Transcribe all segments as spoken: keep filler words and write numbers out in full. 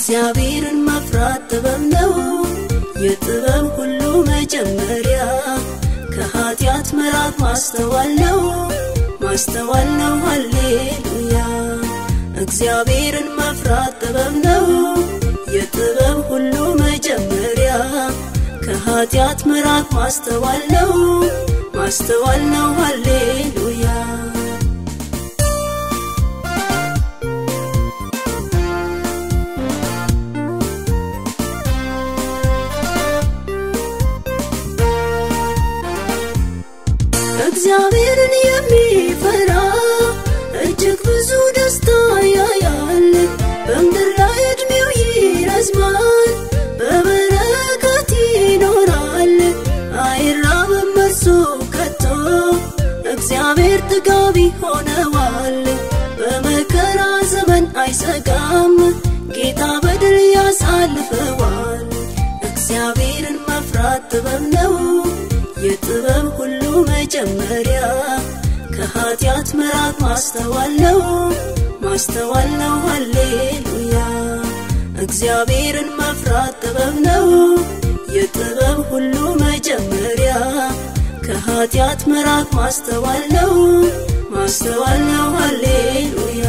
እግዚአብሔርን መፍራት ጥበብ ነው የጥበብ ሁሉ መጀመሪያ ከኃጢአት መራቅ ማስተዋል ነው ማስተዋል ነው ሃሌሉያ እግዚአብሔርን መፍራት ጥበብ ነው የጥበብ ሁሉ መጀመሪያ ከኃጢአት መራቅ ማስተዋል ነው ማስተዋል ነው ሃሌሉያ እግዚአብሔርን የሚፈራ እጅግ ብዙ ደስታ ያያል በምድር ላይ እድሜው ይረዝማል በበረከት ይኖራል አይራብም እርሱ ከቶ እግዚአብሔር ጥጋቢ ሆነዋል በመከራ ዘመን አይሰጋም ጌታ በድል ያሳልፈዋል እግዚአብሔርን መፍራት ጥበብ ነው የጥበብ ሁሉ መጀመሪያ ከኃጢአት መራቅ ማስተዋል ነው ማስተዋል ነው ሃሌሉያ እግዚአብሔርን መፍራት ጥበብ ነው የጥበብ ሁሉ መጀመሪያ ከኃጢአት መራቅ ማስተዋል ነው ማስተዋል ነው ሃሌሉያ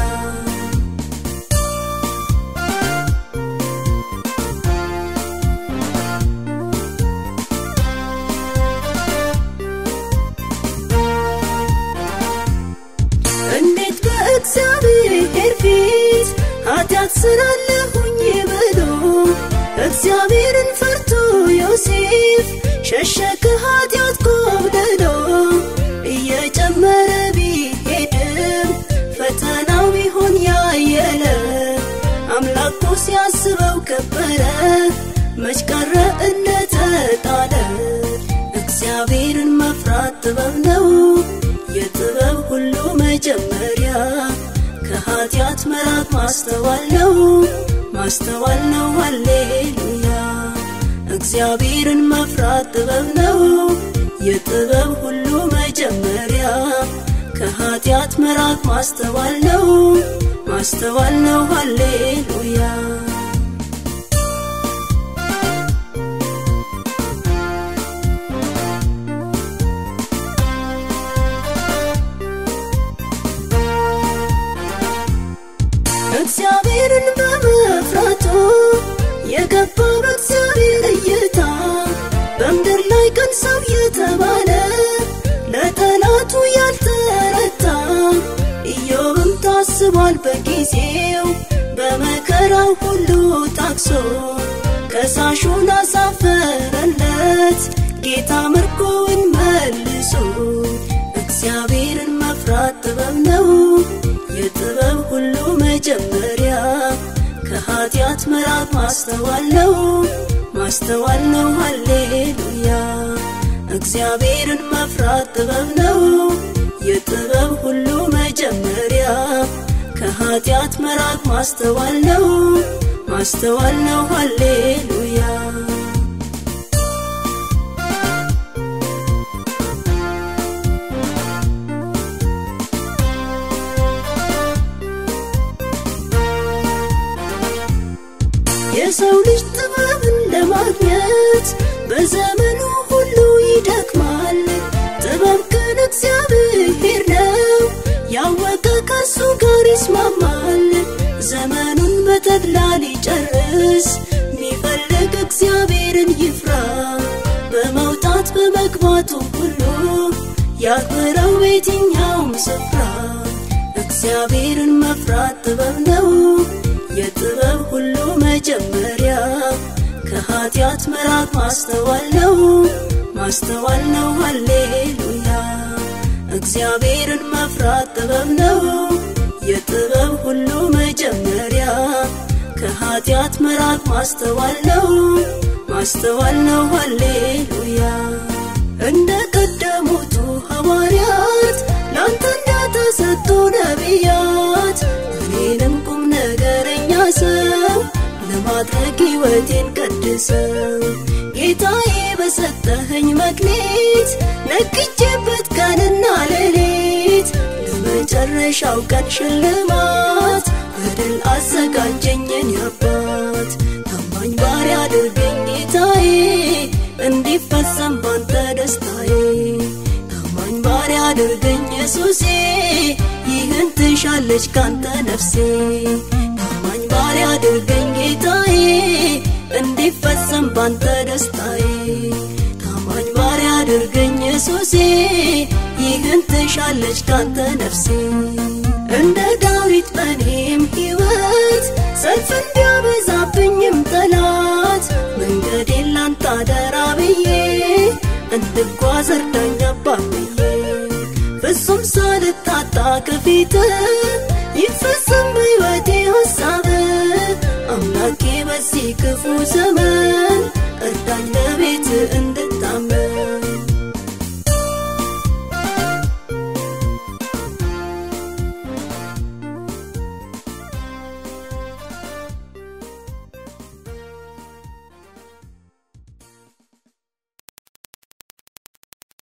እግዚአብሔር ፊት ኃጢአት ስላለሁኝ ብሎ እግዚአብሔርን ፈርቶ ዮሴፍ ሸሸ ከኃጢአት ኮብልሎ እየጨመረ ቢሄድም ፈተናው ቢሆን ያየለ አምላኩ ሲያስበው ከበረ መች ቀረ እንደተጣለ እግዚአብሔርን መፍራት ጥበብ ነው የጥበብ ሁሉ መጀመሪያ ከኃጢአት መራቅ ማስተዋል ነው ማስተዋል ነው ሃሌሉያ እግዚአብሔርን መፍራት ጥበብ ነው የጥበብ ሁሉ መጀመሪያ ከኃጢአት መራቅ ማስተዋል ነው ማስተዋል ነው ሃሌሉያ እግዚአብሔርን በመፍራቱ የገባው በእግዚአብሔር እይታ በምድር ላይ ቀን ሰው የተባለ ለጠላቱ ያልተረታ ኢዮብም ታስቧል በጊዜው በመከራው ሁሉ ታክሶ ከሳሹን አሳፈረለት ጌታ ምርኮውን መልሶ እግዚአብሔርን መፍራት ጥበብ ነው የጥበብ ሁሉ መጀመሪያ ከኃጢአት መራቅ ማስተዋል ነው ማስተዋል ነው ሃሌሉያ እግዚአብሔርን መፍራት ጥበብ ነው የጥበብ ሁሉ መጀመሪያ ከኃጢአት መራቅ ማስተዋል ነው ማስተዋል ነው ሃሌሉያ የሰው ልጅ ጥበብን ለማግኘት በዘመኑ ሁሉ ይደክማል ጥበብ ግን እግዚአብሔር ነው ያወቀ ከሱ ጋር ይስማማል ዘመኑን በተድላ ሊጨርስ ሚፈልግ እግዚአብሔርን ይፍራ በመውጣት በመግባቱ ሁሉ ያክብረው በየትኛውም ስፍራ እግዚአብሔርን መፍራት ጥበብ ነው የጥበብ ሁሉ መጀመሪያ ከኃጢአት መራቅ ማስተዋል ነው ማስተዋል ነው ሃሌሉያ እግዚአብሔርን መፍራት ጥበብ ነው የጥበብ ሁሉ መጀመሪያ ከኃጢአት መራቅ ማስተዋል ነው ማስተዋል ነው ሃሌሉያ እንደ ቀደሙት ሐዋርያት ላንተ እንደተሰጡ ነቢያት እኔንም ቁም ነገረኛ ሰው ለማድረግ ሕይወቴን ቀድሰው ጌታዬ በሰጠኸኝ መክሊት ነግቼበት ቀንና ሌሊት ለመጨረሻው ቀን ሽልማት በድል አዘጋጀኝ የኔ አባት አድርገኝ ጌታዬ እንዲፈጸም ባንተ ደስታዬ ታማኝ ባሪያ አድርገኝ ኢየሱሴ ይህን ትሻለች ካንተ ነፍሴ ታማኝ ባሪያ አድርገኝ ጌታዬ እንዲፈጸም ባንተ ደስታዬ ታማኝ ባሪያ አድርገኝ ኢየሱሴ ይህን ትሻለች ካንተ ነፍሴ እንደ ዳዊት በኔም ሕይወት ሰልፍ እንዲያበዛብኝም ጠላት መንገዴን ላንተ አደራ ብዬ እንድጓዝ እርዳኝ አባብዬ ፍጹም ሳልታጣ ከፊት ይፈጸም በሕይወቴ ሐሳብ አምላኬ በዚህ ክፉ ዘመን እርዳኝ ለቤት